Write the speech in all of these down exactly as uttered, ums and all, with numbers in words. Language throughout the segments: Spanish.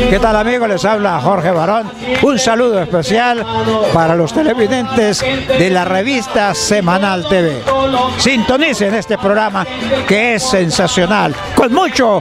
¿Qué tal, amigos? Les habla Jorge Barón. Un saludo especial para los televidentes de la revista Semanal T V. Sintonicen este programa que es sensacional, con mucho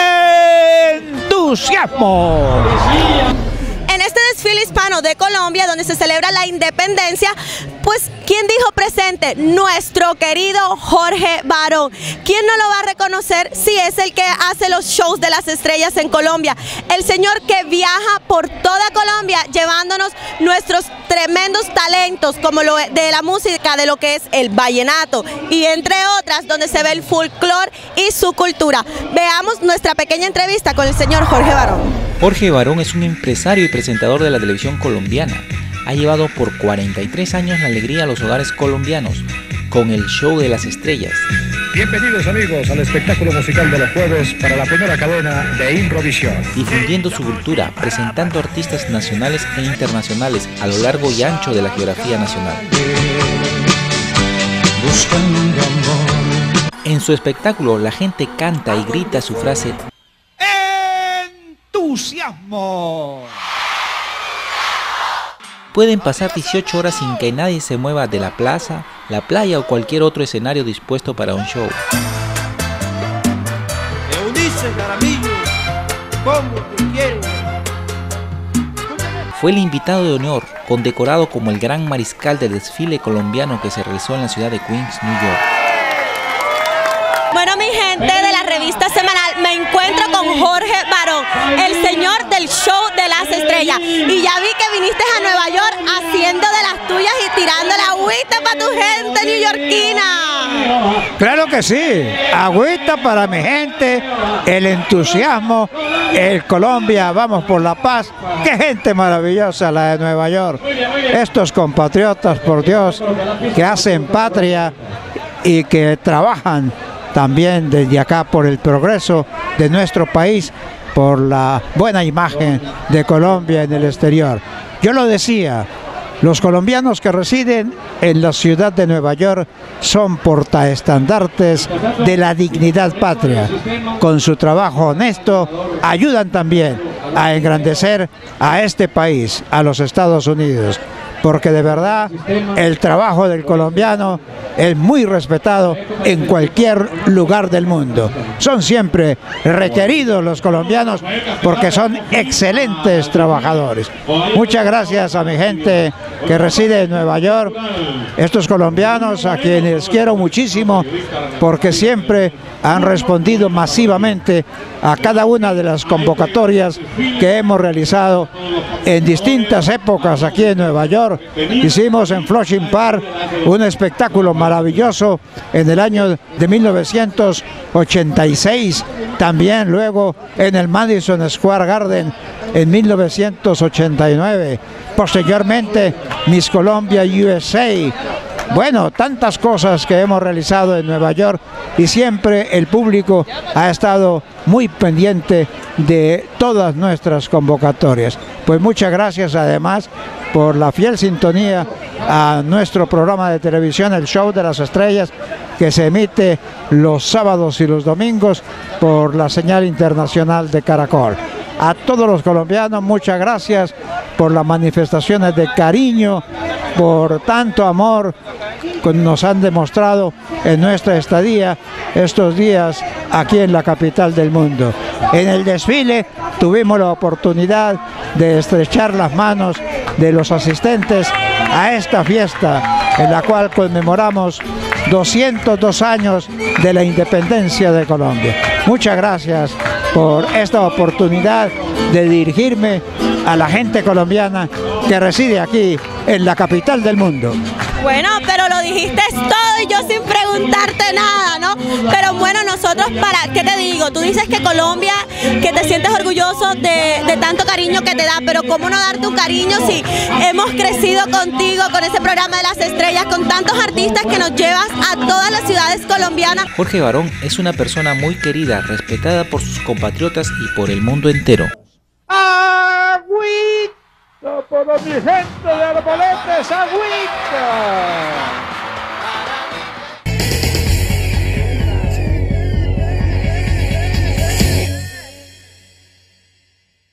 entusiasmo. En este desfile hispano de Colombia, donde se celebra la independencia, pues, ¿quién dijo presente? Nuestro querido Jorge Barón. ¿Quién no lo va a reconocer si es el que hace los shows de las estrellas en Colombia? El señor que viaja por toda Colombia llevándonos nuestros tremendos talentos, como lo de la música, de lo que es el vallenato, y entre otras, donde se ve el folclore y su cultura. Veamos nuestra pequeña entrevista con el señor Jorge Barón. Jorge Barón es un empresario y presentador de la televisión colombiana. Ha llevado por cuarenta y tres años la alegría a los hogares colombianos con el show de las estrellas. Bienvenidos, amigos, al espectáculo musical de los jueves para la primera cadena de Improvisión. Difundiendo su cultura, presentando artistas nacionales e internacionales a lo largo y ancho de la geografía nacional. En su espectáculo, la gente canta y grita su frase ¡entusiasmo! Pueden pasar dieciocho horas sin que nadie se mueva de la plaza, la playa o cualquier otro escenario dispuesto para un show. Eunice Jaramillo, ¿cómo te quiero? Fue el invitado de honor, condecorado como el gran mariscal del desfile colombiano que se realizó en la ciudad de Queens, New York. Bueno, mi gente de la revista Semanal, me encuentro con Jorge Barón, el señor del show de las estrellas. Y ya vi que viniste a Nueva York haciendo de las tuyas y tirando la agüita para tu gente neoyorquina. Claro que sí, agüita para mi gente, el entusiasmo, el Colombia, vamos por la paz. Qué gente maravillosa la de Nueva York. Estos compatriotas, por Dios, que hacen patria y que trabajan también desde acá por el progreso de nuestro país, por la buena imagen de Colombia en el exterior. Yo lo decía, los colombianos que residen en la ciudad de Nueva York son portaestandartes de la dignidad patria. Con su trabajo honesto ayudan también a engrandecer a este país, a los Estados Unidos. Porque de verdad el trabajo del colombiano es muy respetado en cualquier lugar del mundo. Son siempre requeridos los colombianos porque son excelentes trabajadores. Muchas gracias a mi gente que reside en Nueva York, estos colombianos a quienes quiero muchísimo porque siempre han respondido masivamente a cada una de las convocatorias que hemos realizado en distintas épocas aquí en Nueva York. Hicimos en Flushing Park un espectáculo maravilloso en el año de mil novecientos ochenta y seis, también luego en el Madison Square Garden en mil novecientos ochenta y nueve, posteriormente Miss Colombia U S A. Bueno, tantas cosas que hemos realizado en Nueva York y siempre el público ha estado muy pendiente de todas nuestras convocatorias. Pues muchas gracias además por la fiel sintonía a nuestro programa de televisión, el Show de las Estrellas, que se emite los sábados y los domingos por la señal internacional de Caracol. A todos los colombianos, muchas gracias por las manifestaciones de cariño, por tanto amor que nos han demostrado en nuestra estadía estos días aquí en la capital del mundo. En el desfile tuvimos la oportunidad de estrechar las manos de los asistentes a esta fiesta en la cual conmemoramos doscientos dos años de la independencia de Colombia. Muchas gracias por esta oportunidad de dirigirme a la gente colombiana que reside aquí en la capital del mundo. Bueno, pero lo dijiste todo y yo sin preguntarte nada, ¿no? Pero bueno, nosotros para, ¿qué te digo? Tú dices que Colombia, que te sientes orgulloso de, de tanto cariño que te da, pero ¿cómo no darte un cariño si hemos crecido contigo con ese programa de las estrellas, con tantos artistas que nos llevas a todas las ciudades colombianas? Jorge Barón es una persona muy querida, respetada por sus compatriotas y por el mundo entero. ¡Agüita! Por mi gente de Arbaletes, agüita.